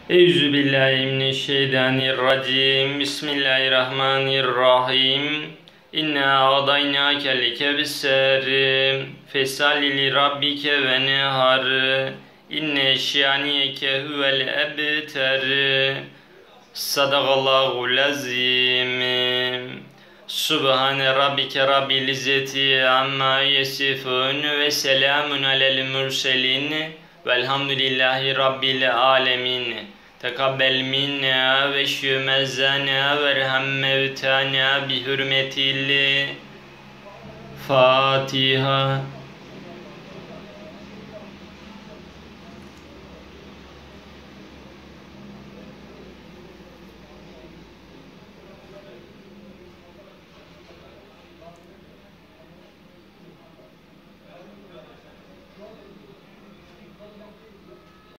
Euzubillahimineşşeytanirracim. Bismillahirrahmanirrahim. İnna a'daynakel kevser. Fesalli li rabbike ve nehar. İnne şaniyeke huvel ebter. Sadakallahul azim. Subhane rabbike rabbil izzeti amma yesifun ve selamun alel murselin. Velhamdülillahi rabbil alemin. Tekabbel minna ve şümezzana ve erham mevtana bi hürmetil Fatiha.